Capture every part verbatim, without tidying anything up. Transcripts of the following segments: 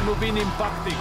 אנו בין אימפקטינג.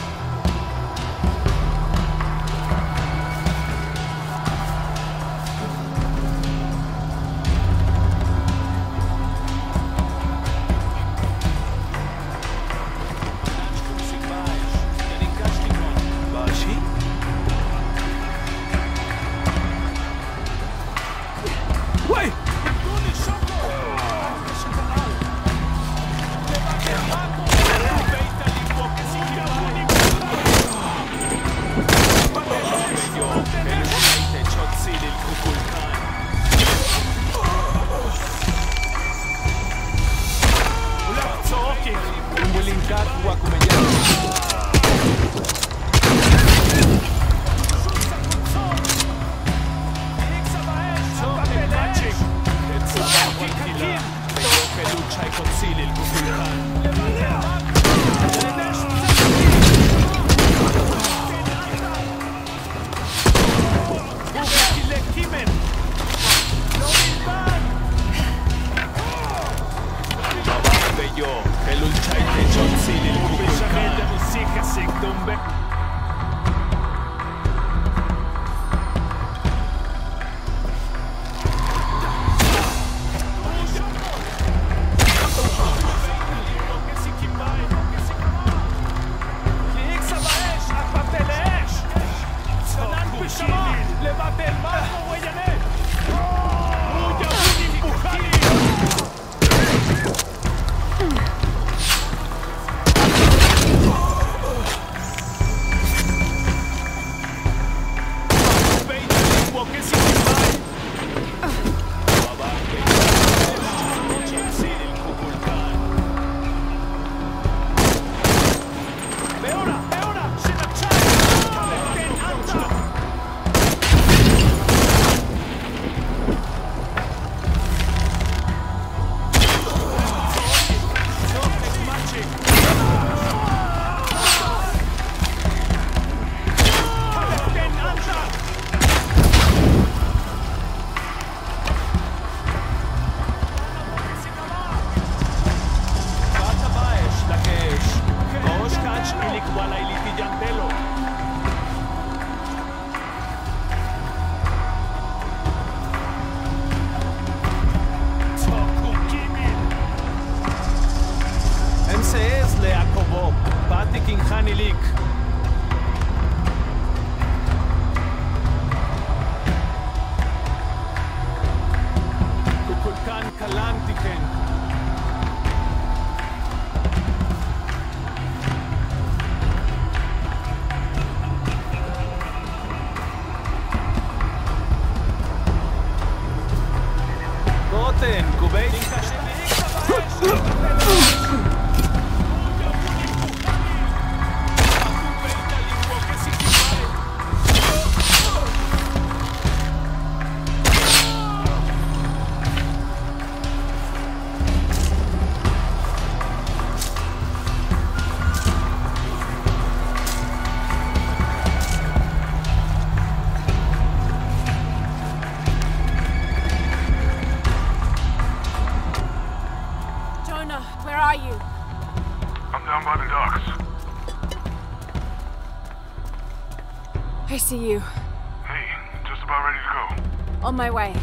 I see you. Hey, just about ready to go. On my way.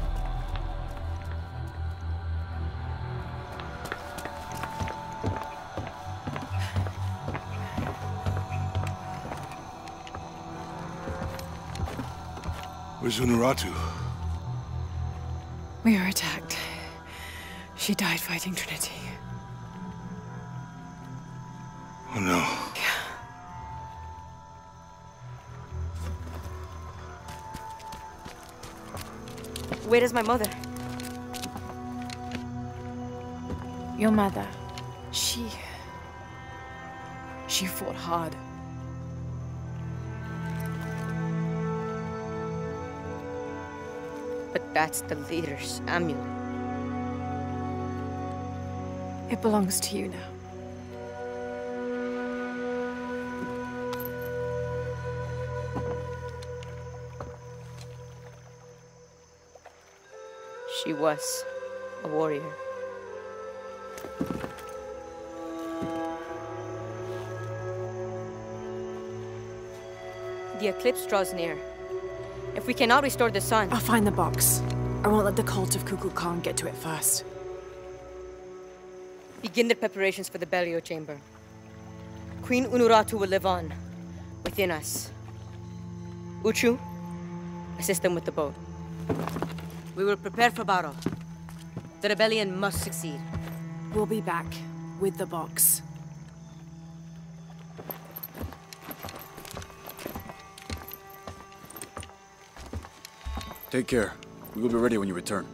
Where's Unuratu? We were attacked. She died fighting Trinity. Oh no. Where is my mother? Your mother, she... she fought hard. But that's the leader's amulet. It belongs to you now. She was a warrior. The eclipse draws near. If we cannot restore the sun... I'll find the box. I won't let the cult of Kukulkan get to it first. Begin the preparations for the burial chamber. Queen Unuratu will live on, within us. Uchu, assist them with the boat. We will prepare for battle. The rebellion must succeed. We'll be back, with the box. Take care. We will be ready when you return.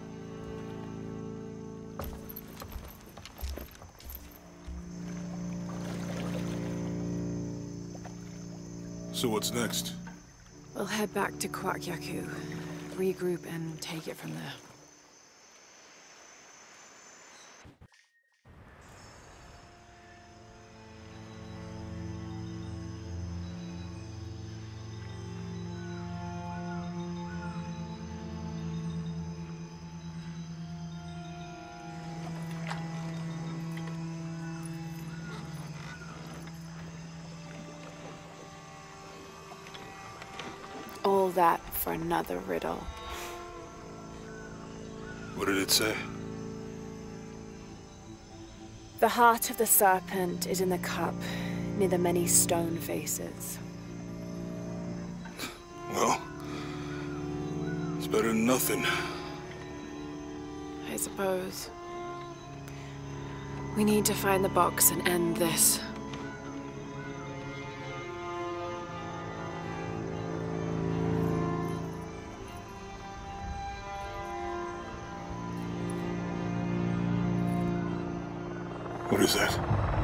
So what's next? We'll head back to Kwakyaku, regroup and take it from there. All that for another riddle. What did it say? The heart of the serpent is in the cup, near the many stone faces. Well, it's better than nothing. I suppose. We need to find the box and end this. What is that?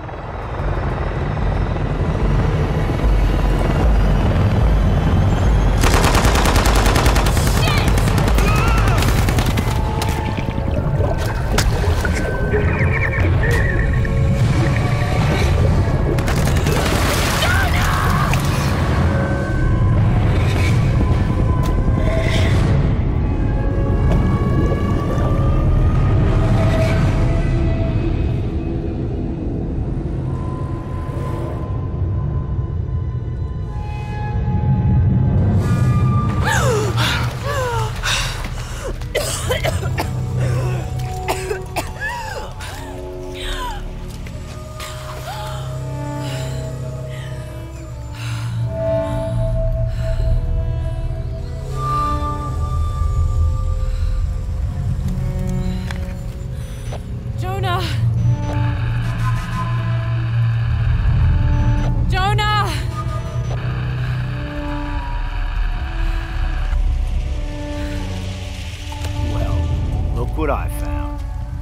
What I found.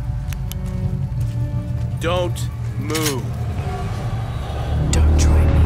Don't move. Don't try me.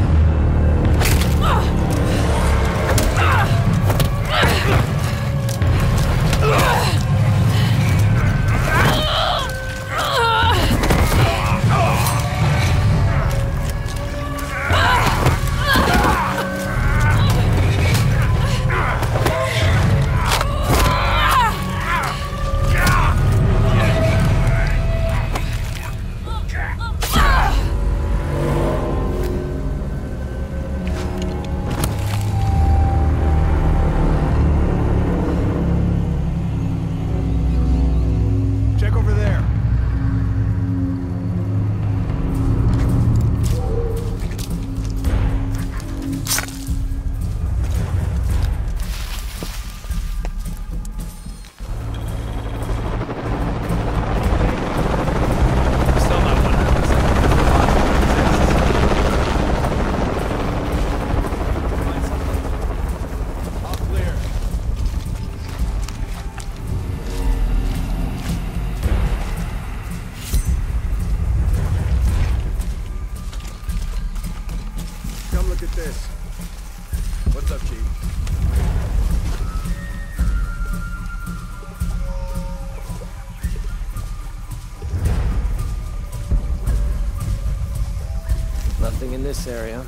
Nothing in this area.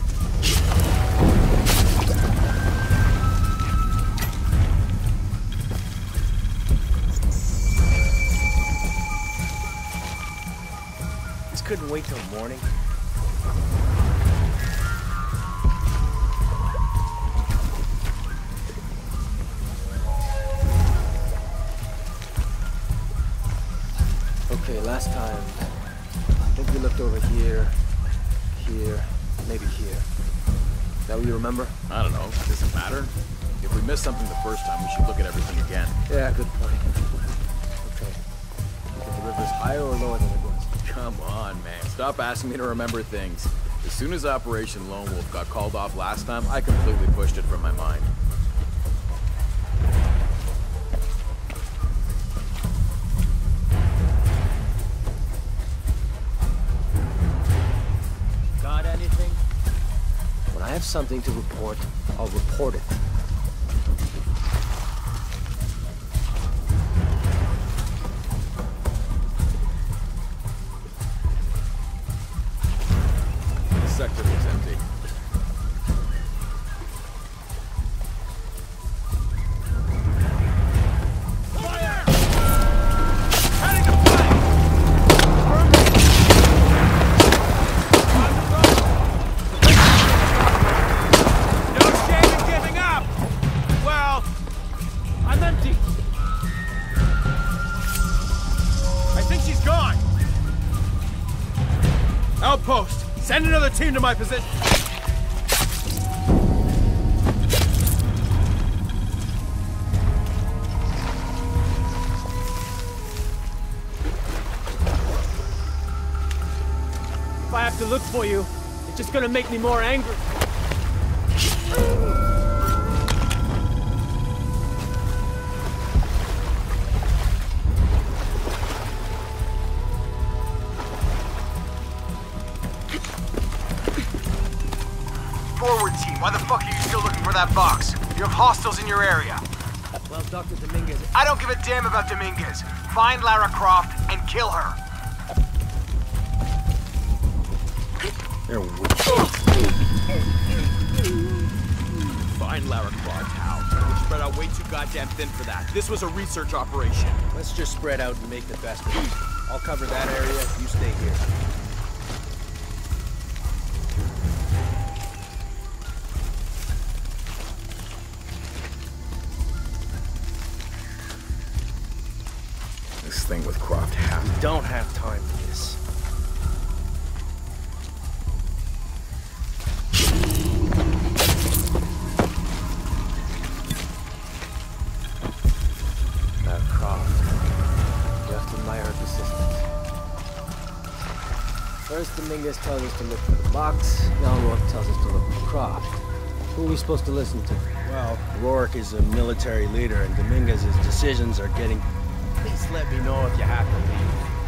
This couldn't wait till morning. Okay, last time, I think we looked over here, here, maybe here. Is that what you remember? I don't know. Does it matter? If we missed something the first time, we should look at everything again. Yeah, good point. Okay. You think the river's higher or lower than it was? Come on, man. Stop asking me to remember things. As soon as Operation Lone Wolf got called off last time, I completely pushed it from my mind. Got anything? When I have something to report, I'll report it. The sector looks empty. Outpost! Send another team to my position! If I have to look for you, it's just gonna make me more angry. Forward team, why the fuck are you still looking for that box? You have hostiles in your area. Well, Doctor Dominguez... I don't give a damn about Dominguez. Find Lara Croft and kill her. They're weak. Find Lara Croft, how? We're spread out way too goddamn thin for that. This was a research operation. Let's just spread out and make the best of it. I'll cover that area, you stay here. This thing with Croft half. We don't have time for this. Lara Croft. You have to admire her persistence. First, Dominguez tells us to look for the box. Now Rourke tells us to look for Croft. Who are we supposed to listen to? Well, Rourke is a military leader, and Dominguez's decisions are getting... Please let me know if you have to leave.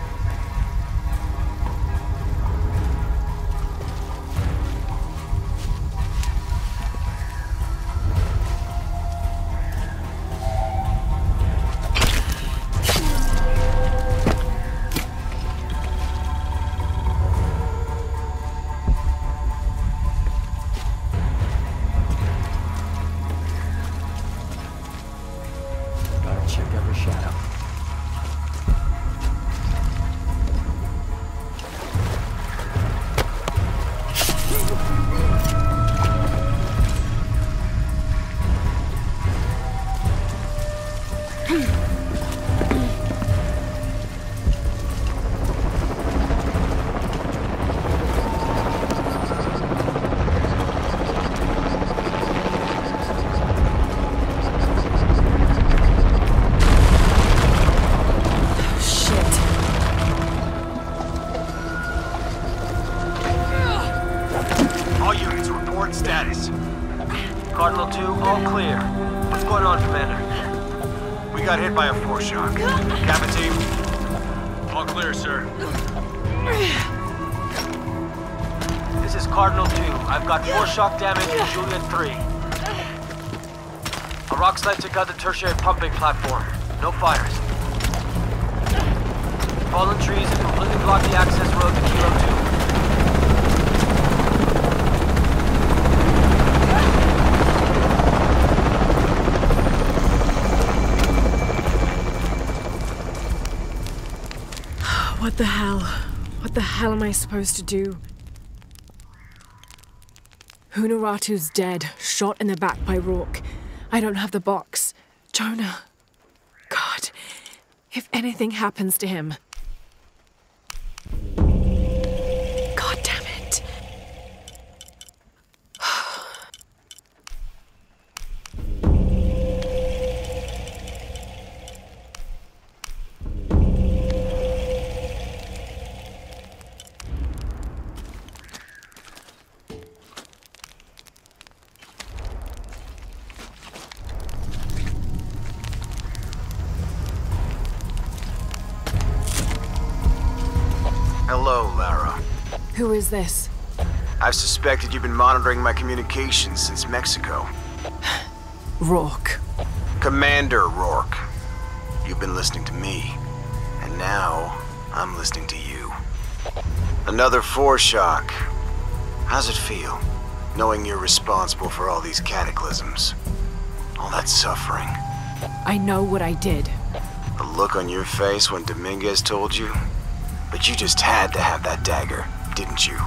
Gotta check every shadow. Status. Cardinal two, all clear. What's going on, Commander? We got hit by a foreshock. Kappa team? All clear, sir. This is Cardinal two. I've got foreshock damage in Juliet three. A rock slide took out the tertiary pumping platform. No fires. Fallen trees have completely blocked the access road to Kilo two. What the hell? What the hell am I supposed to do? Hunaratu's dead, shot in the back by Rourke. I don't have the box. Jonah. God, if anything happens to him. Hello, Lara. Who is this? I've suspected you've been monitoring my communications since Mexico. Rourke. Commander Rourke. You've been listening to me, and now I'm listening to you. Another foreshock. How's it feel, knowing you're responsible for all these cataclysms? All that suffering? I know what I did. The look on your face when Dominguez told you? But you just had to have that dagger, didn't you?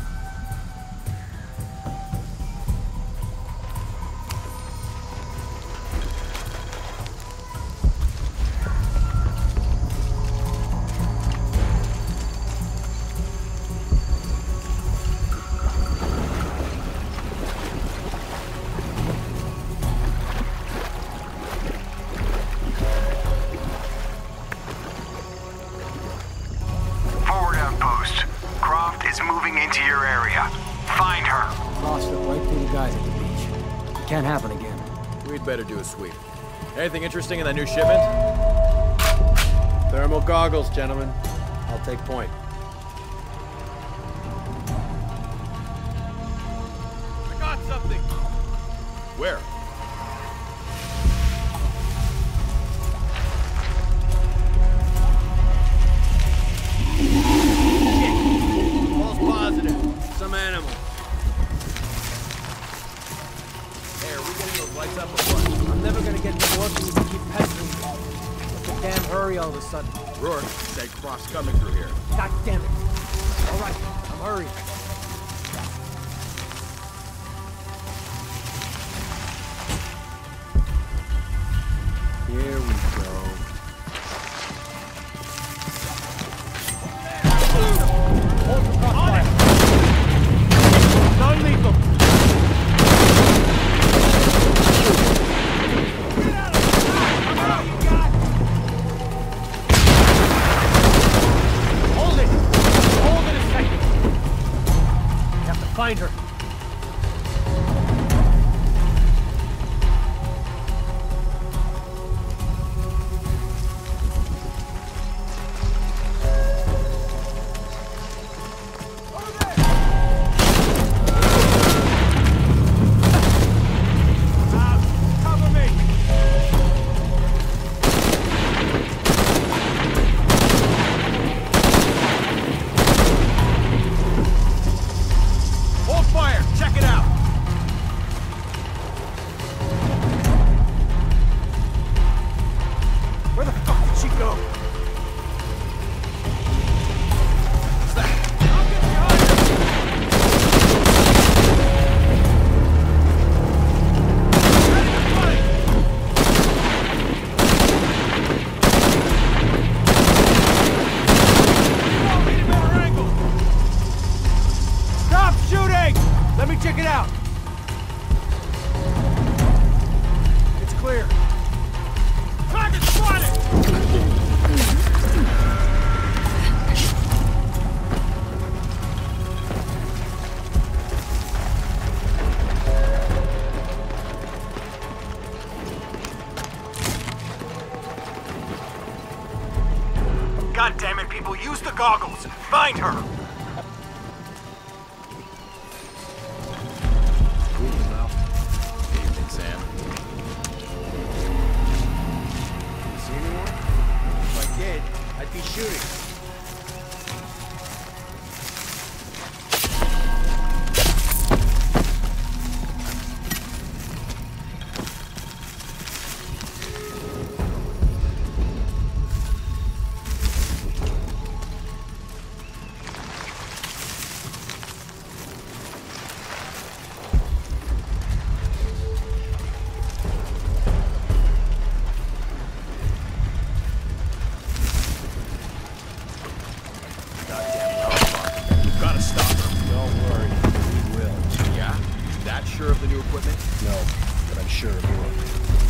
Can't happen again. We'd better do a sweep. Anything interesting in that new shipment? Thermal goggles, gentlemen. I'll take point. I got something! Where? Shit! False positive. Some animal. Lights up or what? I'm never gonna get to work if you keep pestering me. What's the damn hurry all of a sudden? Rourke said cross coming through here. God damn it. All right, I'm hurrying. Here we go. Hold the crossfire. Non-lethal. Find her. God damn it, people, use the goggles! Find her! Evening, Sam. See anyone? If I did, I'd be shooting. Sure of the new equipment? No, but I'm sure of yours.